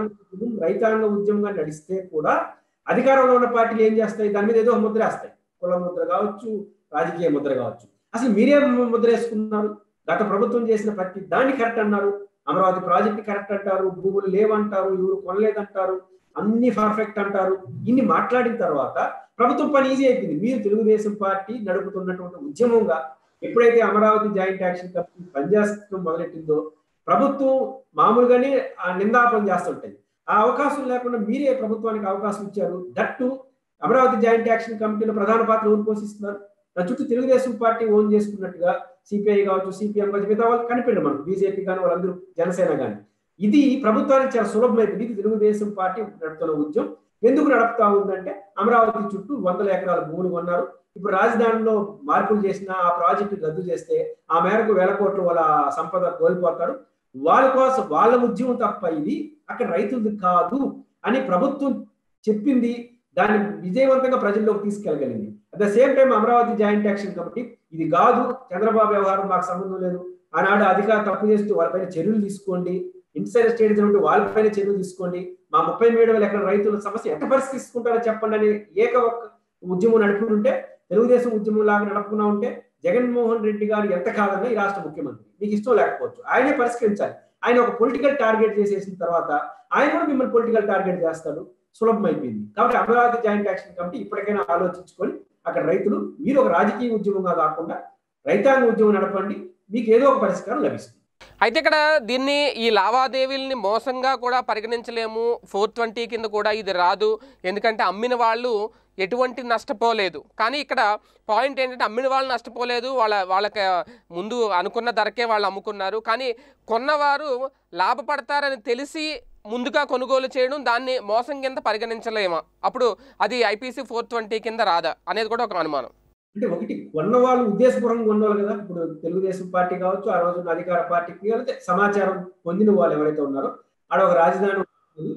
రైతాంగ ఉద్యమంగా నడిస్తే కూడా అధికారంలో ఉన్న పార్టీలు ఏం చేస్తాయి, దాని మీద ఏదో ముద్ర వేస్తాయి. కుల ముద్ర కావచ్చు, రాజకీయ ముద్ర కావచ్చు. అసలు మీరే ముద్ర వేసుకున్నారు. గత ప్రభుత్వం చేసిన ప్రతి దాన్ని కరెక్ట్ అన్నారు. అమరావతి ప్రాజెక్ట్ కరెక్ట్ అంటారు, భూములు లేవంటారు, ఎవరు కొనలేదంటారు, అన్ని పర్ఫెక్ట్ అంటారు. ఇన్ని మాట్లాడిన తర్వాత ప్రభుత్వం పని ఈజీ అయిపోయింది. మీరు తెలుగుదేశం పార్టీ నడుపుతున్నటువంటి ఉద్యమంగా ఎప్పుడైతే అమరావతి జాయింట్ యాక్షన్ కమిటీ పనిచేస్తూ మొదలెట్టిందో ప్రభుత్వం మామూలుగానే నిందాపన చేస్తుంటది. ఆ అవకాశం లేకుండా మీరే ప్రభుత్వానికి అవకాశం ఇచ్చారు. దట్టు అమరావతి జాయింట్ యాక్షన్ కమిటీలో ప్రధాన పాత్ర ఎవరు పోషిస్తున్నారు? నా చుట్టూ తెలుగుదేశం పార్టీ ఓన్ చేసుకున్నట్టుగా సిపిఐ కావచ్చు, సిపిఎం కావచ్చు, మిగతా వాళ్ళు కనిపించండి మనకు, బీజేపీ కానీ వాళ్ళందరూ, జనసేన కానీ. ఇది ప్రభుత్వానికి చాలా సులభమైపోయింది. ఇది తెలుగుదేశం పార్టీ నడుపుతున్న ఉద్యమం ఎందుకు నడుపుతా ఉందంటే అమరావతి చుట్టూ 100 ఎకరాల భూములు కొన్నారు. ఇప్పుడు రాజధానిలో మార్పులు చేసిన ఆ ప్రాజెక్టు రద్దు చేస్తే ఆ మేరకు 1000 కోట్ల వాళ్ళ సంపద కోల్పోతారు. వాళ్ళ కోసం వాళ్ళ ఉద్యమం తప్ప ఇది అక్కడ రైతులది కాదు అని ప్రభుత్వం చెప్పింది. దాన్ని విజయవంతంగా ప్రజల్లోకి తీసుకెళ్ళగలిగింది. At the same time Amaravati joint action committee ఇది కాదు, చంద్రబాబు వ్యవహారం మాకు సంబంధం లేదు, ఆనాడు అధికారులు తప్పు చేస్తూ వాళ్ళపైన చర్యలు తీసుకోండి, ఇన్సైడర్ స్టేట్ ఉంటే వాళ్ళపైన చర్యలు తీసుకోండి, మా 37,000 ఎకరాల రైతుల సమస్య ఎంత పరిష్కరిస్తుంటారో చెప్పండి అని ఉద్యమం నడుపుకుంటే, తెలుగుదేశం ఉద్యమం లాగా నడుపుకున్నా ఉంటే జగన్మోహన్ రెడ్డి గారు ఎంత కాదన్నా ఈ రాష్ట్ర ముఖ్యమంత్రి, మీకు ఇష్టం లేకపోవచ్చు, ఆయనే పరిష్కరించాలి. ఆయన ఒక పొలిటికల్ టార్గెట్ చేసేసిన తర్వాత ఆయన కూడా మిమ్మల్ని పొలిటికల్ టార్గెట్ చేస్తాడు. సులభమైపోయింది. కాబట్టి అమరావతి జాయింట్ యాక్షన్ కమిటీ ఇప్పటికైనా ఆలోచించుకొని అక్కడ రైతులు మీరు ఒక రాజకీయ ఉద్యమంగా కాకుండా రైతాంగ ఉద్యమం నడపండి, మీకు ఏదో ఒక పరిష్కారం లభిస్తుంది. అయితే ఇక్కడ దీన్ని ఈ లావాదేవీల్ని మోసంగా కూడా పరిగణించలేము. 420 కింద కూడా ఇది రాదు. ఎందుకంటే అమ్మిన వాళ్ళు ఎటువంటి నష్టపోలేదు. కానీ ఇక్కడ పాయింట్ ఏంటంటే అమ్మిన వాళ్ళు నష్టపోలేదు, వాళ్ళకి ముందు అనుకున్న ధరకే వాళ్ళు అమ్ముకున్నారు. కానీ కొన్నవారు లాభపడతారని తెలిసి ముందుగా కొనుగోలు చేయడం దాన్ని మోసం కింద పరిగణించలేమా? అప్పుడు అది ఐపీసీ 420 కింద రాదా అనేది కూడా ఒక అనుమానం. అంటే ఒకటి కొన్న వాళ్ళు ఉద్దేశపూర్వకంగా కొన్నవాళ్ళు కదా. ఇప్పుడు తెలుగుదేశం పార్టీ కావచ్చు, ఆ రోజు అధికార పార్టీకి సమాచారం పొందిన వాళ్ళు ఎవరైతే ఉన్నారో ఆడ ఒక రాజధాని,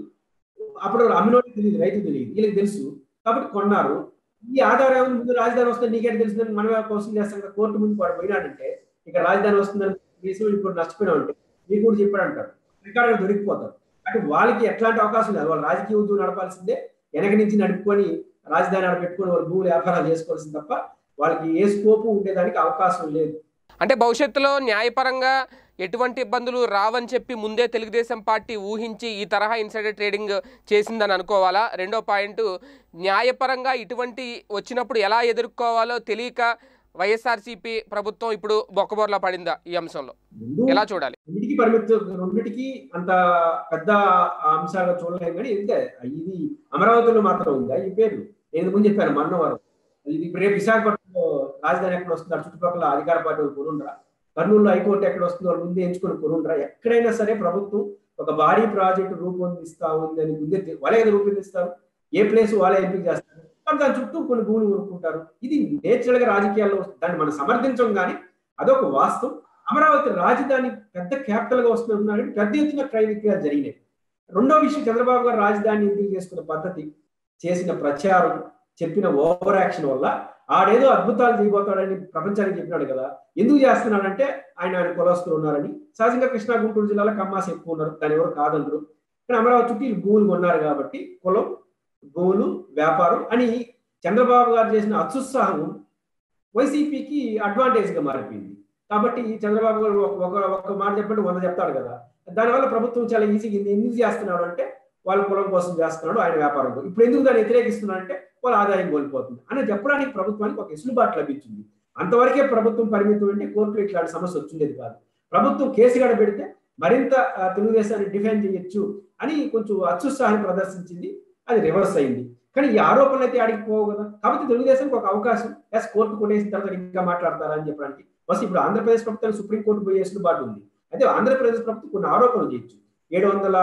అప్పుడు అమ్మినోడికి తెలియదు, రైతు తెలియదు, వీళ్ళకి తెలుసు కాబట్టి కొన్నారు. ఈ ఆధారం ముందు రాజధాని వస్తే నీకేంటి తెలిసిందని మనమే కోసం చేస్తాం కదా. కోర్టు ముందు వాడు పోయినాడంటే ఇక రాజధాని వస్తుందని కేసులు ఇప్పుడు నష్టపోయినా ఉంటే మీకు కూడా చెప్పాడంటారు, రికార్డు దొరికిపోతారు. అంటే వాళ్ళకి ఎట్లాంటి అవకాశం లేదు. వాళ్ళు రాజకీయ ఉద్యోగం నడపాల్సిందే, వెనక నుంచి నడుపుకొని రాజధాని ఆడ పెట్టుకొని వాళ్ళు భూములు వ్యాపారాలు చేసుకోవాల్సింది తప్ప వాళ్ళకి ఏ స్కోపు ఉండేదానికి అవకాశం లేదు. అంటే భవిష్యత్తులో న్యాయపరంగా ఎటువంటి ఇబ్బందులు రావని చెప్పి ముందే తెలుగుదేశం పార్టీ ఊహించి ఈ తరహా ఇన్సైడర్ ట్రేడింగ్ చేసిందని అనుకోవాలా? రెండో పాయింట్, న్యాయపరంగా ఇటువంటి వచ్చినప్పుడు ఎలా ఎదుర్కోవాలో తెలియక వైఎస్ఆర్సీపీ ప్రభుత్వం ఇప్పుడు బొక్కబోర్లా పడిందా ఈ అంశంలో? ఎలా చూడాలి? రెండింటికి అంత పెద్ద అంశాలుగా చూడలేము. కానీ ఇది అమరావతిలో మాత్రం ఉందా ఈ పేరు? నేను ముందు చెప్పాను మన్నవరం, ఇది రేపు విశాఖపట్నంలో రాజధాని ఎక్కడ వస్తుందో చుట్టుపక్కల అధికార పార్టీ కొనుండ్రా, కర్నూలులో హైకోర్టు ఎక్కడ వస్తుందో వాళ్ళు ముందే ఎంచుకొని కొనుండ్రా. ఎక్కడైనా సరే ప్రభుత్వం ఒక భారీ ప్రాజెక్టు రూపొందిస్తా ఉంది అని ముందే వాళ్ళే రూపొందిస్తారు, ఏ ప్లేస్ వాళ్ళే ఎంపిక చేస్తారు, దాని చుట్టూ కొన్ని భూములు కొనుక్కుంటారు. ఇది నేచురల్ గా రాజకీయాల్లో దాన్ని మనం సమర్థించం, కానీ అదొక వాస్తవం. అమరావతి రాజధాని పెద్ద క్యాపిటల్ గా వస్తున్నాడు, పెద్ద ఎత్తున క్రయ విక్రయాలు జరిగినాయి. రెండో విషయం, చంద్రబాబు గారు రాజధాని ఎంపిక చేసుకున్న పద్ధతి, చేసిన ప్రచారం, చెప్పిన ఓవర్ యాక్షన్ వల్ల ఆడేదో అద్భుతాలు చేయబోతాడని ప్రపంచానికి చెప్పినాడు కదా. ఎందుకు చేస్తున్నాడంటే ఆయన కులస్తులు ఉన్నారని. సహజంగా కృష్ణా గుంటూరు జిల్లాలో కమ్మాస్ ఎక్కువ ఉన్నారు, దాని ఎవరు కాదంటారు. కానీ అమరావతి చుట్టూ భూములు కొన్నారు కాబట్టి కులం, భూములు, వ్యాపారం అని చంద్రబాబు గారు చేసిన అత్యుత్సాహం వైసీపీకి అడ్వాంటేజ్ గా మారిపోయింది. కాబట్టి చంద్రబాబు గారు ఒక మాట చెప్పండి 100 చెప్తాడు కదా. దానివల్ల ప్రభుత్వం చాలా ఈజీగా ఎందుకు చేస్తున్నాడు అంటే వాళ్ళ కులం కోసం చేస్తున్నాడు, ఆయన వ్యాపారం కోసం. ఇప్పుడు ఎందుకు దాన్ని వ్యతిరేకిస్తున్నాడు అంటే వాళ్ళ ఆదాయం కోల్పోతుంది అని చెప్పడానికి ప్రభుత్వానికి ఒక వెసులుబాటు లభించింది. అంతవరకే ప్రభుత్వం పరిమితం అంటే కోర్టులో ఇట్లాంటి సమస్య వచ్చిండేది కాదు. ప్రభుత్వం కేసు గడ పెడితే మరింత తెలుగుదేశాన్ని డిఫెండ్ చేయొచ్చు అని కొంచెం అత్యుత్సాహాన్ని ప్రదర్శించింది. అది రివర్స్ అయింది. కానీ ఈ ఆరోపణలు అయితే ఆడికి పోవు కదా. కాబట్టి తెలుగుదేశానికి ఒక అవకాశం, కోర్టు కొట్టేసిన తర్వాత ఇంకా మాట్లాడతారా అని చెప్పడానికి ఫస్ట్ ఇప్పుడు ఆంధ్రప్రదేశ్ ప్రభుత్వానికి సుప్రీంకోర్టు పోయే వెసులుబాటు ఉంది. అయితే ఆంధ్రప్రదేశ్ ప్రభుత్వం కొన్ని ఆరోపణలు చేయొచ్చు. 700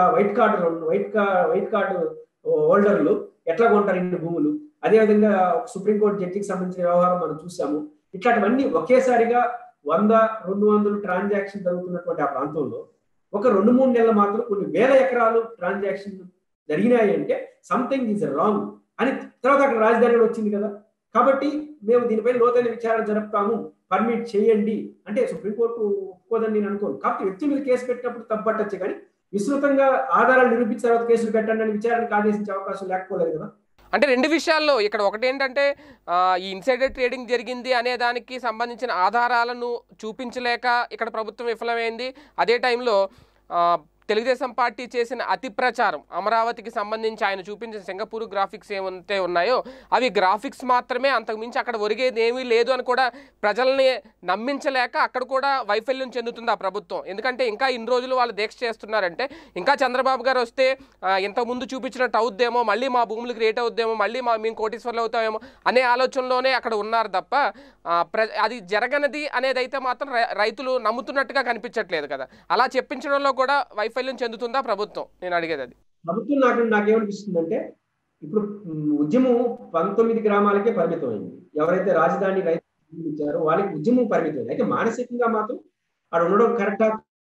వైట్ కార్డు హోల్డర్లు ఎట్లా కొంటారు ఇన్ని భూములు, అదేవిధంగా సుప్రీంకోర్టు జడ్జికి సంబంధించిన వ్యవహారం మనం చూసాము. ఇట్లాంటివన్నీ ఒకేసారిగా 100-200 ట్రాన్సాక్షన్ జరుగుతున్నటువంటి ఆ ప్రాంతంలో ఒక 2-3 నెలలు మాత్రం కొన్ని వేల ఎకరాలు ట్రాన్సాక్షన్ జరిగినాయి అంటే సంథింగ్ ఈజ్ రాంగ్ అని తర్వాత అక్కడ రాజధాని వచ్చింది కదా. కాబట్టి మేము దీనిపై లోతైన విచారణ జరుపుతాము, పర్మిట్ చేయండి అంటే సుప్రీంకోర్టు ఒప్పుకోదని నేను అనుకోను. కాబట్టి వ్యక్తి మీద కేసు పెట్టినప్పుడు తప్పట్టచ్చు, కానీ విస్తృతంగా ఆధారాలు నిరూపించిన తర్వాత కేసులు పెట్టండి అని విచారణకు ఆదేశించే అవకాశం లేకపోలేదు కదా. అంటే 2 విషయాల్లో ఇక్కడ ఒకటి ఏంటంటే ఈ ఇన్సైడర్ ట్రేడింగ్ జరిగింది అనే దానికి సంబంధించిన ఆధారాలను చూపించలేక ఇక్కడ ప్రభుత్వం విఫలమైంది. అదే టైంలో తెలుగుదేశం పార్టీ చేసిన అతి ప్రచారం అమరావతికి సంబంధించి ఆయన చూపించిన సింగపూర్ గ్రాఫిక్స్ ఏమైతే ఉన్నాయో అవి గ్రాఫిక్స్ మాత్రమే, అంతకుమించి అక్కడ ఒరిగేది ఏమీ లేదు అని కూడా ప్రజల్ని నమ్మించలేక అక్కడ కూడా వైఫల్యం చెందుతుంది ఆ ప్రభుత్వం. ఎందుకంటే ఇంకా ఇన్ని రోజులు వాళ్ళు దీక్ష చేస్తున్నారంటే ఇంకా చంద్రబాబు గారు వస్తే ఇంతకుముందు చూపించినట్టు అవుద్దేమో, మళ్ళీ మా భూములకు రేట్ అవుద్దేమో, మళ్ళీ మేము కోటీశ్వర్లు అవుతామేమో అనే ఆలోచనలోనే అక్కడ ఉన్నారు తప్ప అది జరగనది అనేది అయితే మాత్రం రైతులు నమ్ముతున్నట్టుగా కనిపించట్లేదు కదా. అలా చెప్పించడంలో కూడా వైఫల్యం చెందుతుందా ప్రభుత్వం, నేను అడిగేది అది. ప్రభుత్వం నాకేమనిపిస్తుందంటే ఇప్పుడు ఉద్యమం 19 గ్రామాలకే పరిమితం అయింది. ఎవరైతే రాజధాని రైతులు ఇచ్చారో వాళ్ళకి ఉద్యమం పరిమితం. అయితే మానసికంగా మాత్రం అక్కడ ఉండడం కరెక్టా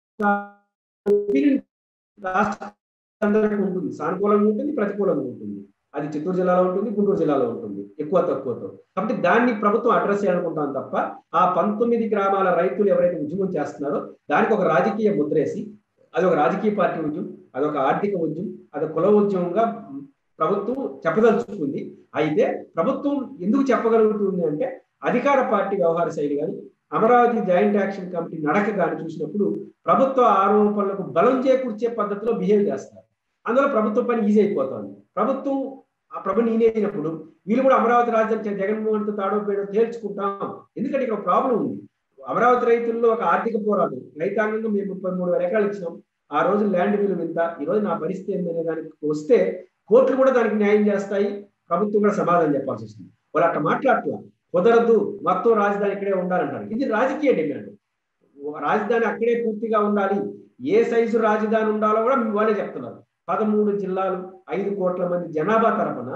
ఉంటుంది, సానుకూలంగా ఉంటుంది, ప్రతికూలంగా ఉంటుంది. అది చిత్తూరు జిల్లాలో ఉంటుంది, గుంటూరు జిల్లాలో ఉంటుంది, ఎక్కువ తక్కువతో. కాబట్టి దాన్ని ప్రభుత్వం అడ్రస్ చేయాలనుకుంటాం తప్ప ఆ 19 గ్రామాల రైతులు ఎవరైతే ఉద్యమం చేస్తున్నారో దానికి ఒక రాజకీయ ముద్రేసి అది ఒక రాజకీయ పార్టీ ఉద్యమం, అదొక ఆర్థిక ఉద్యమం, అది కుల ఉద్యమంగా ప్రభుత్వం చెప్పదలుచుకుంది. అయితే ప్రభుత్వం ఎందుకు చెప్పగలుగుతుంది అంటే అధికార పార్టీ వ్యవహార శైలి కానీ అమరావతి జాయింట్ యాక్షన్ కమిటీ నడక కానీ చూసినప్పుడు ప్రభుత్వ ఆరోపణలకు బలం చేకూర్చే పద్ధతిలో బిహేవ్ చేస్తారు. అందువల్ల ప్రభుత్వం పని ఈజీ అయిపోతుంది. ప్రభుత్వం ఆ ప్రభుని ఈయనప్పుడు వీళ్ళు కూడా అమరావతి రాజధాని జగన్మోహన్తో తాడోపేడో తేల్చుకుంటాం. ఎందుకంటే ఇక్కడ ప్రాబ్లం ఉంది. అమరావతి రైతుల్లో ఒక ఆర్థిక పోరాటం, రైతాంగంగా మేము 33,000 ఎకరాలు ఇచ్చినాం, ఆ రోజు ల్యాండ్ విలువ ఇంత, ఈ రోజు నా పరిస్థితి ఏంటనే దానికి వస్తే కోర్టులు కూడా దానికి న్యాయం చేస్తాయి, ప్రభుత్వం కూడా సమాధానం చెప్పాల్సి వస్తుంది. వాళ్ళు అట్లా మాట్లాడట్లా, కుదరదు మొత్తం రాజధాని ఇక్కడే ఉండాలంటారు. ఇది రాజకీయ డిమాండ్. రాజధాని అక్కడే పూర్తిగా ఉండాలి, ఏ సైజు రాజధాని ఉండాలో కూడా వాళ్ళే చెప్తున్నారు. 13 జిల్లాలు 5 కోట్ల మంది జనాభా తరపున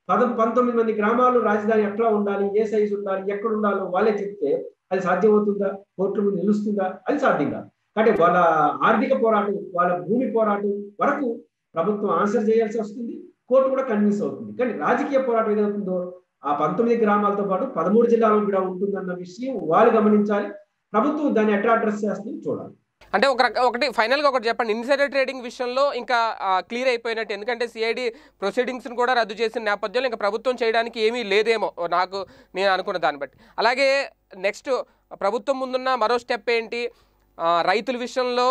19 మంది గ్రామాలు రాజధాని ఎట్లా ఉండాలి, ఏ సైజు ఉండాలి, ఎక్కడ ఉండాలో వాళ్ళే చెప్తే అది సాధ్యమవుతుందా, కోర్టుల ముందు నిలుస్తుందా? అది సాధ్యం కాదు. కాబట్టి వాళ్ళ ఆర్థిక పోరాటం, వాళ్ళ భూమి పోరాటం వరకు ప్రభుత్వం ఆన్సర్ చేయాల్సి వస్తుంది, కోర్టు కూడా కన్విన్స్ అవుతుంది. కానీ రాజకీయ పోరాటం ఏదవుతుందో ఆ 19 గ్రామాలతో పాటు 13 జిల్లాలో కూడా ఉంటుందన్న విషయం వాళ్ళు గమనించాలి. ప్రభుత్వం దాన్ని ఎట్లా అడ్రస్ చేస్తుంది చూడాలి. అంటే ఒకటి ఫైనల్గా ఒకటి చెప్పండి, ఇన్సైడర్ ట్రేడింగ్ విషయంలో ఇంకా క్లియర్ అయిపోయినట్టు, ఎందుకంటే సిఐడి ప్రొసీడింగ్స్ని కూడా రద్దు చేసిన నేపథ్యంలో ఇంకా ప్రభుత్వం చేయడానికి ఏమీ లేదేమో నేను అనుకున్న దాన్ని బట్టి. అలాగే నెక్స్ట్ ప్రభుత్వం ముందున్న మరో స్టెప్ ఏంటి, రైతుల విషయంలో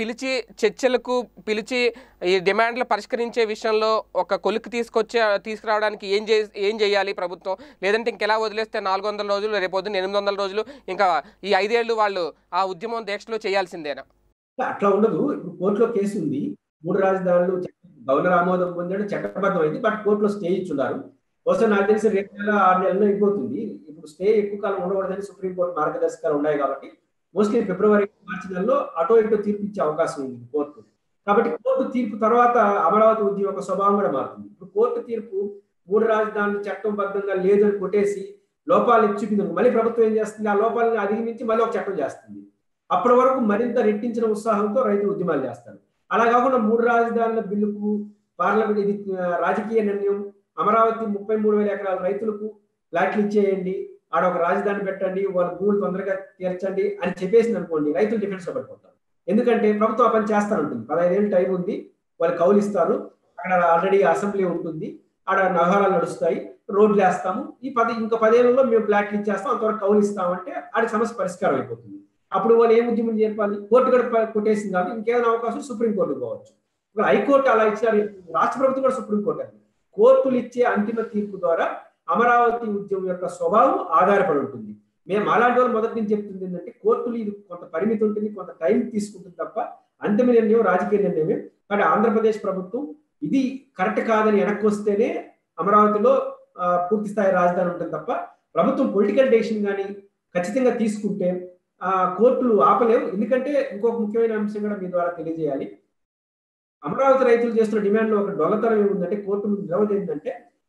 చర్చలకు పిలిచి ఈ డిమాండ్లు పరిష్కరించే విషయంలో ఒక కొలిక్కి తీసుకురావడానికి ఏం చేయాలి ప్రభుత్వం? లేదంటే ఇంకెలా వదిలేస్తే 400 రోజులు, రేపొద్దున 800 రోజులు, ఇంకా ఈ 5 ఏళ్ళు వాళ్ళు ఆ ఉద్యమం దీక్షలో చేయాల్సిందేనా? అట్లా ఉండదు. ఇప్పుడు కోర్టులో కేసు ఉంది, 3 రాజధానులు గవర్నర్ ఆమోదం పొందాడు, చట్టబద్ధమైంది. బట్ కోర్టులో స్టే ఇచ్చున్నారు. బహుశా నాకు తెలిసి 2 నెలల 6 నెలల్లో అయిపోతుంది. ఇప్పుడు స్టే ఎక్కువ కాలం ఉండకూడదని సుప్రీంకోర్టు మార్గదర్శకాలు ఉన్నాయి కాబట్టి మోస్ట్లీ ఫిబ్రవరి, మార్చి నెలలో అటో ఇటో తీర్పు ఇచ్చే అవకాశం ఉంది కోర్టు. కాబట్టి కోర్టు తీర్పు తర్వాత అమరావతి ఉద్యమం ఒక స్వభావం కూడా మారుతుంది. ఇప్పుడు కోర్టు తీర్పు 3 రాజధానులు చట్టబద్ధంగా లేదని కొట్టేసి లోపాలు చూపింది, మళ్ళీ ప్రభుత్వం ఏం చేస్తుంది, ఆ లోపాలను అధిగమించి మళ్ళీ ఒక చట్టం చేస్తుంది. అప్పటి వరకు మరింత రెట్టించిన ఉత్సాహంతో రైతులు ఉద్యమాలు చేస్తారు. అలా కాకుండా 3 రాజధానుల బిల్లుకు పార్లమెంట్ ఇది రాజకీయ నిర్ణయం, అమరావతి 33,000 ఎకరాల రైతులకు ఫ్లాట్లు ఇచ్చేయండి, ఆడ ఒక రాజధాని పెట్టండి, వాళ్ళ భూములు తొందరగా తీర్చండి అని చెప్పేసింది అనుకోండి, రైతులు డిఫెన్స్ లో పడిపోతారు. ఎందుకంటే ప్రభుత్వం ఆ పని చేస్తానంటుంది. 15 ఏళ్ళు టైం ఉంది, వాళ్ళు కౌలు ఇస్తారు, అక్కడ ఆల్రెడీ అసెంబ్లీ ఉంటుంది, ఆడ వ్యవహారాలు నడుస్తాయి, రోడ్లు వేస్తాము, ఇంకా 10 ఏళ్లలో మేము ఫ్లాట్లు ఇచ్చేస్తాం, అంతవరకు కౌలు ఇస్తామంటే ఆడి సమస్య పరిష్కారం అయిపోతుంది. అప్పుడు వాళ్ళు ఏం ఉద్యమం చేయాలి? కోర్టు కూడా కొట్టేసింది కాబట్టి ఇంకేదైనా అవకాశం సుప్రీంకోర్టుకు పోవచ్చు. హైకోర్టు అలా ఇచ్చారు, రాష్ట్ర ప్రభుత్వం కూడా సుప్రీంకోర్టు అని. కోర్టులు ఇచ్చే అంతిమ తీర్పు ద్వారా అమరావతి ఉద్యమం యొక్క స్వభావం ఆధారపడి ఉంటుంది. మేము అలాంటి వాళ్ళు మొదటి నుంచి చెప్తుంది ఏంటంటే, కోర్టులు ఇది కొంత పరిమితి ఉంటుంది, కొంత టైం తీసుకుంటుంది తప్ప అంతిమ నిర్ణయం రాజకీయ నిర్ణయమే. కానీ ఆంధ్రప్రదేశ్ ప్రభుత్వం ఇది కరెక్ట్ కాదని వెనక్కి వస్తేనే అమరావతిలో పూర్తి స్థాయి రాజధాని ఉంటుంది తప్ప ప్రభుత్వం పొలిటికల్ డెసిషన్ కానీ ఖచ్చితంగా తీసుకుంటే కోర్టులు ఆపలేవు. ఎందుకంటే ఇంకొక ముఖ్యమైన అంశం కూడా మీ ద్వారా తెలియజేయాలి. అమరావతి రైతులు చేస్తున్న డిమాండ్లో ఒక డొల్లతనం ఏముందంటే, కోర్టు ముందు నిలవదు ఏంటంటే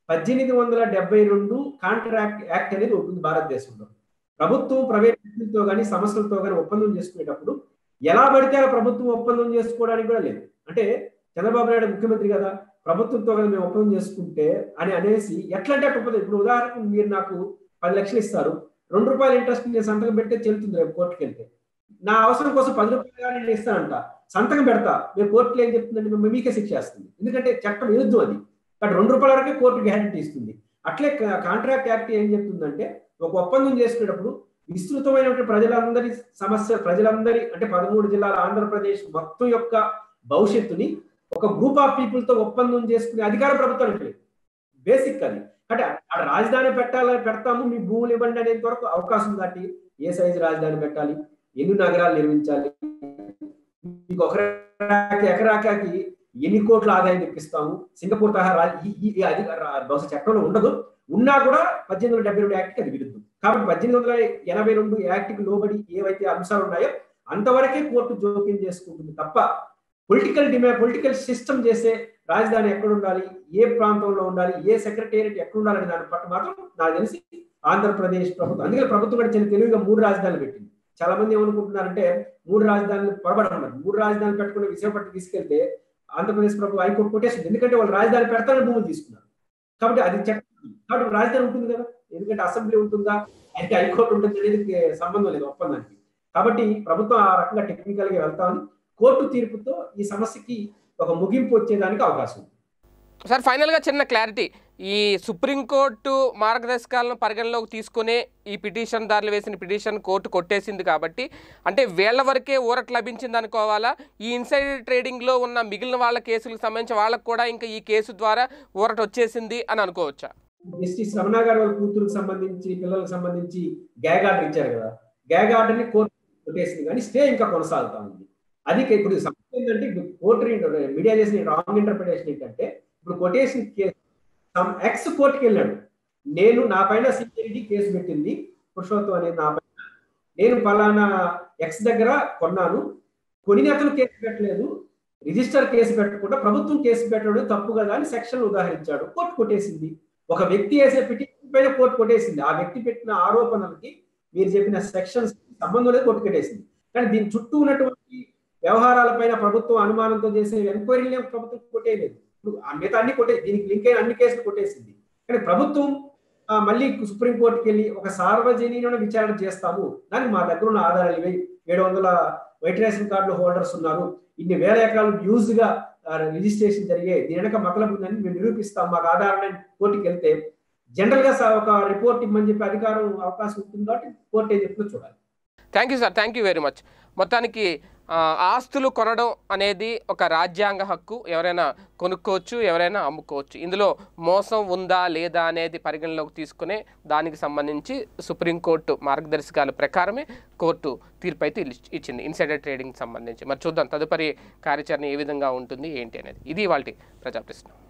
1872 కాంట్రాక్ట్ యాక్ట్ అనేది ఉంటుంది భారతదేశంలో. ప్రభుత్వం ప్రైవేట్ వ్యక్తులతో కానీ సంస్థలతో కానీ ఒప్పందం చేసుకునేటప్పుడు ఎలా పడితే అలా ప్రభుత్వం ఒప్పందం చేసుకోవడానికి కూడా లేదు. అంటే చంద్రబాబు నాయుడు ముఖ్యమంత్రి కదా, ప్రభుత్వంతో కదా మేము ఒప్పందం చేసుకుంటే అని అనేసి ఎట్లంటే అటు ఒప్పందం. ఇప్పుడు ఉదాహరణకు మీరు నాకు 10 లక్షలు ఇస్తారు, ₹2 ఇంట్రెస్ట్ నేను సంతకం పెడితే చెల్లుతుంది, రేపు కోర్టుకి వెళ్తే నా అవసరం కోసం ₹10 నేను ఇస్తానంట, సంతకం పెడతా, మీరు కోర్టులో ఏం చెప్తుందంటే మీకే శిక్ష చేస్తుంది. ఎందుకంటే చట్టం విరుద్ధం అది. బట్ ₹2 వరకే కోర్టు గ్యారెంటీ ఇస్తుంది. అట్లే కాంట్రాక్ట్ యాక్ట్ ఏం చెప్తుందంటే, ఒక ఒప్పందం చేసుకునేటప్పుడు విస్తృతమైనటువంటి ప్రజలందరి అంటే 13 జిల్లాల ఆంధ్రప్రదేశ్ మొత్తం యొక్క భవిష్యత్తుని ఒక గ్రూప్ ఆఫ్ పీపుల్ తో ఒప్పందం చేసుకునే అధికార ప్రభుత్వానికి లేదు. బేసిక్ అది. అంటే ఆ రాజధాని పెడతాము, మీ భూములు ఇవ్వండి అనేంత వరకు అవకాశం దాటి ఏ సైజు రాజధాని పెట్టాలి, ఎన్ని నగరాలు నిర్మించాలి, మీకు ఒక ఎకరాకి ఎన్ని కోట్ల ఆదాయం తెప్పిస్తాము, సింగపూర్ తరహా అది బహుశా చట్టంలో ఉండదు, ఉన్నా కూడా 1872 యాక్ట్కి అది విరుద్ధం. కాబట్టి 1882 యాక్ట్కి లోబడి ఏవైతే అంశాలు ఉన్నాయో అంతవరకే కోర్టు జోక్యం చేసుకుంటుంది తప్ప పొలిటికల్ సిస్టమ్ చేసే రాజధాని ఎక్కడ ఉండాలి, ఏ ప్రాంతంలో ఉండాలి, ఏ సెక్రటేరియట్ ఎక్కడ ఉండాలని దాని పట్ల మాత్రం నాకు తెలిసి ఆంధ్రప్రదేశ్ ప్రభుత్వం, అందుకే ప్రభుత్వం కూడా చాలా తెలివిగా 3 రాజధానులు పెట్టింది. చాలా మంది ఏమనుకుంటున్నారంటే 3 రాజధానులు పొరబడుతున్నారు. 3 రాజధానులు పెట్టుకుని విశాఖపట్నం తీసుకెళ్తే ఆంధ్రప్రదేశ్ ప్రభుత్వం హైకోర్టు కొట్టేసింది. ఎందుకంటే వాళ్ళు రాజధాని పెడతారని భూములు తీసుకున్నారు కాబట్టి అది చట్టం. కాబట్టి రాజధాని ఉంటుంది కదా, ఎందుకంటే అసెంబ్లీ ఉంటుందా అయితే హైకోర్టు ఉంటుంది అనేది సంబంధం లేదు ఒప్పందానికి. కాబట్టి ప్రభుత్వం ఆ రకంగా టెక్నికల్ గా వెళ్తామని కోర్టు తీర్పుతో ఈ సమస్యకి ఒక ముగింపు వచ్చేదానికి అవకాశం ఉంది. సార్, ఫైనల్గా చిన్న క్లారిటీ, ఈ సుప్రీంకోర్టు మార్గదర్శకాలను పరిగణలోకి తీసుకునే ఈ పిటిషన్దారులు వేసిన పిటిషన్ కోర్టు కొట్టేసింది కాబట్టి అంటే వేళ్ల వరకే ఊరట లభించింది అనుకోవాలా? ఈ ఇన్సైడర్ ట్రేడింగ్లో ఉన్న మిగిలిన వాళ్ళ కేసులకు సంబంధించి వాళ్ళకు కూడా ఇంకా ఈ కేసు ద్వారా ఊరట వచ్చేసింది అని అనుకోవచ్చా? జస్టిస్ రమణ గారు వాళ్ళ కూతురుకు సంబంధించి పిల్లలకు సంబంధించి గ్యాగ్ ఆర్డర్ ఇచ్చారు కదా, గ్యాగ్ ఆర్డర్ ని కోర్టు కొట్టేసింది కానీ స్టే ఇంకా కొనసాగుతా ఉంది. అది ఇప్పుడు సమస్య ఏంటంటే, ఇప్పుడు కోర్టు మీడియా చేసిన రాంగ్ ఇంటర్ప్రిటేషన్ ఏంటంటే, ఇప్పుడు కొటేషన్ కేసు ఎక్స్ కోర్టుకి వెళ్ళాడు, నేను నా పైన సిఐడి కేసు పెట్టింది పురుషోత్తం అనేది నా పైన, నేను పలానా ఎక్స్ దగ్గర కొన్నాను, కొని అతను కేసు పెట్టలేదు, రిజిస్టర్ కేసు పెట్టకుండా ప్రభుత్వం కేసు పెట్టడం తప్పు కదా అని సెక్షన్ ఉదాహరించాడు, కోర్టు కొట్టేసింది. ఒక వ్యక్తి వేసే పిటిషన్ పైన కోర్టు కొట్టేసింది. ఆ వ్యక్తి పెట్టిన ఆరోపణలకి మీరు చెప్పిన సెక్షన్స్ సంబంధం లేదు, కోర్టు కొట్టేసింది. కానీ దీని చుట్టూ ఉన్నటువంటి వ్యవహారాలపైన ప్రభుత్వం అనుమానంతో చేసే ఎంక్వైరీలు ప్రభుత్వం కొట్టేయలేదు. ఇప్పుడు మిగతా అన్ని దీనికి లింక్ అయిన అన్ని కేసులు కొట్టేసింది. కానీ ప్రభుత్వం మళ్ళీ సుప్రీంకోర్టుకి వెళ్ళి ఒక సార్వజనీన విచారణ చేస్తాము, దానికి మా దగ్గర ఉన్న ఆధారాలు 700 వైట్ రేషన్ కార్డులు హోల్డర్స్ ఉన్నారు, ఇన్ని వేల ఎకరాలు యూజ్ గా రిజిస్ట్రేషన్ జరిగాయి, దీని వెనక మతలబు ఉందని మేము నిరూపిస్తాం, మాకు ఆధారాన్ని కోర్టుకి వెళ్తే జనరల్ గా ఒక రిపోర్ట్ ఇమ్మని చెప్పి అధికారం అవకాశం ఉంటుంది కాబట్టి కోర్టు ఏం చెప్తుందో చూడాలి. Thank you sir, thank you very much. మొత్తానికి ఆస్తులు కొనడం అనేది ఒక రాజ్యాంగ హక్కు, ఎవరైనా కొనుక్కోవచ్చు, ఎవరైనా అమ్ముకోవచ్చు. ఇందులో మోసం ఉందా లేదా అనేది పరిగణలోకి తీసుకునే దానికి సంబంధించి సుప్రీంకోర్టు మార్గదర్శకాల ప్రకారమే కోర్టు తీర్పు అయితే ఇచ్చింది ఇన్సైడర్ ట్రేడింగ్ సంబంధించి. మరి చూద్దాం తదుపరి కార్యాచరణ ఏ విధంగా ఉంటుంది ఏంటి అనేది. ఇది ఇవాల్టి ప్రజా ప్రశ్న.